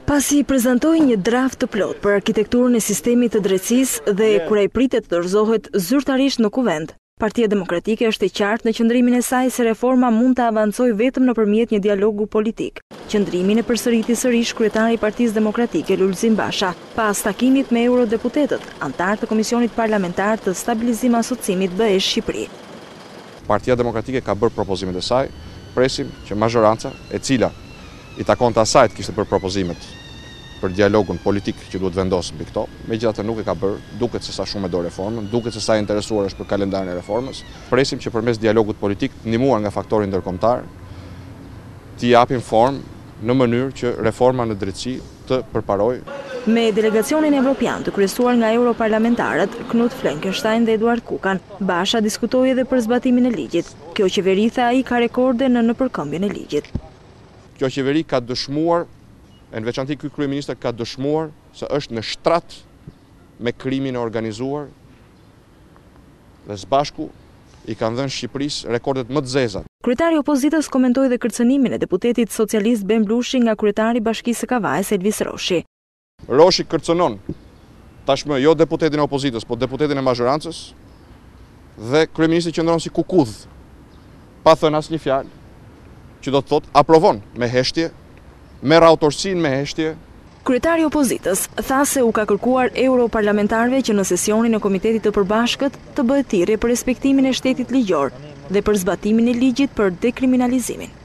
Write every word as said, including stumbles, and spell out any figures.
Pasi prezantoi një draft të plot për arkitekturën e sistemit të drejtësisë dhe kur ai pritet të dorëzohet zyrtarisht në kuvend, Partia Demokratike është e qartë në qëndrimin e saj se reforma mund të avancojë vetëm nëpërmjet një dialogu politik. Qëndrimin e përsëriti sërish kryetari i Partisë Demokratike Lulzim Basha, pas takimit me eurodeputetët, antar të Komisionit Parlamentar të Stabilizim Asociimit B E Shqipëri. Partia Demokratike ka bërë propozimet e saj, presim që mazhoranca, e cila i takon të asaj të kishte për propozimet për dialogun politik që duhet vendosë mbi këto, megjithatë nuk e ka bërë, duket se sa shumë e do reformën, duket se sa e interesuar është për kalendarin e reformës. Presim që përmes dialogut politik, ndihmuar nga faktori ndërkombëtar, t'i japim formë në mënyrë që reforma në drejtësi të përparojë. Me delegacionin evropian të kryesuar nga europarlamentarët Knut Fleckenstein dhe Eduard Kukan, Basha diskutoi edhe për zbatimin e ligjit. Kjo qeveri, tha ai, ka rekorde në nëpërkëmbjen e ligjit. Kjo qeveri ka dëshmuar, në veçanti ky kryeminist ka dëshmuar se është në shtrat me krimin e organizuar dhe së bashku i kanë dhënë Shqipërisë rekordet më të zeza. Kryetari i opozitës komentoi dhe kërcënimin e deputetit socialist Ben Blushi nga kryetari i Bashkisë së Kavajës Elvis Roshi. Roshi kërcënon tashmë jo deputetin e opozitës, po deputetin e mazhorancës dhe kryeministi qëndron si kukudh, pa thënë asnjë fjalë, që do të thotë aprovon me heshtje, merr autorsinë me heshtje. Kryetari i opozitës tha se u ka kërkuar europarlamentarëve që në sesionin e Komitetit të Përbashkët të bëhet thirrje për respektimin e shtetit ligjor dhe për zbatimin e ligjit për dekriminalizimin.